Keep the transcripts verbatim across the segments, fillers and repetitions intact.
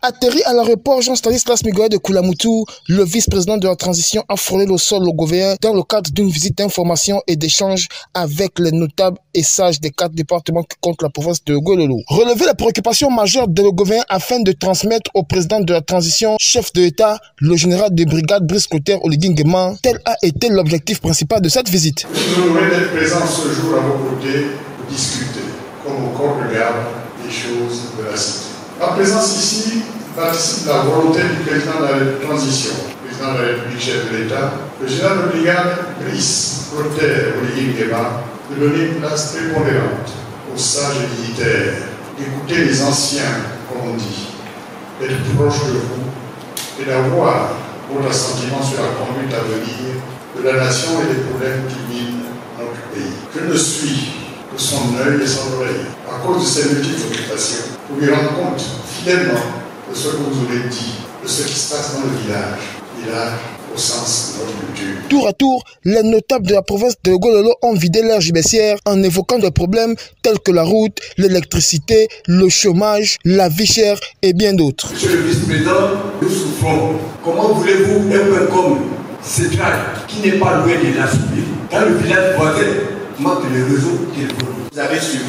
Atterri à l'aéroport Jean-Stanislas Miguel de Koulamoutou, le vice-président de la transition a frôlé le sol logovéen dans le cadre d'une visite d'information et d'échange avec les notables et sages des quatre départements qui comptent la province de Gololo. Relever les préoccupations majeures des logovéens afin de transmettre au président de la transition, chef de l'État, le général de brigade Brice Clotaire Oligui Nguema, tel a été l'objectif principal de cette visite. Je vous honoré d'être présent ce jour à vos côtés pour discuter, comme au corps de garde, des choses de la cité. Ma présence ici participe de la volonté du président de la transition, président de la République, chef de l'État, le général de brigade Brice Clotaire Oligui Nguema, de donner une place prépondérante aux sages et militaires, d'écouter les anciens, comme on dit, d'être proche de vous et d'avoir votre assentiment sur la conduite à venir de la nation et des problèmes qui minent notre pays. Je ne suis que son œil et son oreille. À cause de ces multiples occupations, vous lui rendez compte fidèlement de ce que vous aurez dit, de ce qui se passe dans le village. Village au sens de notre culture. Tour à tour, les notables de la province de Gololo ont vidé leur gibecière en évoquant des problèmes tels que la route, l'électricité, le chômage, la vie chère et bien d'autres. Monsieur le vice-président, nous souffrons. Comment voulez-vous un peu comme Cédrac, qui n'est pas loin de la souper, dans le village voisin, manque le réseau téléphonique? Vous avez suivi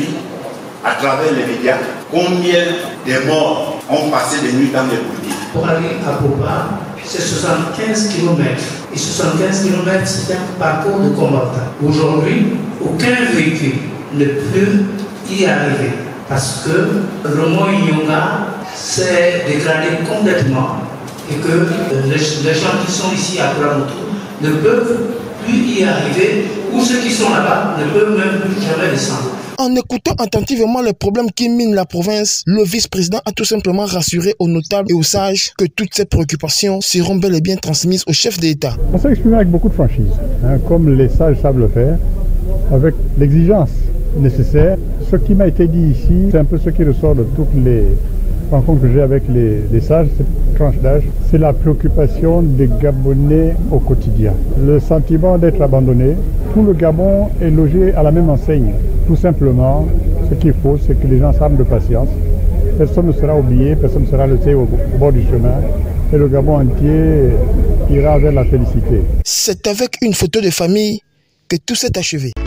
à travers les médias combien des morts ont passé des nuits dans les boutiques. Pour aller à Boba, c'est soixante-quinze kilomètres. Et soixante-quinze kilomètres, c'est un parcours de combattant. Aujourd'hui, aucun véhicule ne peut y arriver parce que le mont Inyonga s'est dégradé complètement et que les, les gens qui sont ici à Koulamoutou ne peuvent plus y arriver ou ceux qui sont là-bas ne peuvent même plus jamais descendre. En écoutant attentivement les problèmes qui minent la province, le vice-président a tout simplement rassuré aux notables et aux sages que toutes ces préoccupations seront bel et bien transmises au chef de l'État. On s'est exprimé avec beaucoup de franchise, hein, comme les sages savent le faire, avec l'exigence nécessaire. Ce qui m'a été dit ici, c'est un peu ce qui ressort de toutes les rencontres que j'ai avec les, les sages, cette tranche d'âge. C'est la préoccupation des Gabonais au quotidien. Le sentiment d'être abandonné. Tout le Gabon est logé à la même enseigne. Tout simplement, ce qu'il faut, c'est que les gens s'arment de patience. Personne ne sera oublié, personne ne sera laissé au bord du chemin. Et le Gabon entier ira vers la félicité. C'est avec une photo de famille que tout s'est achevé.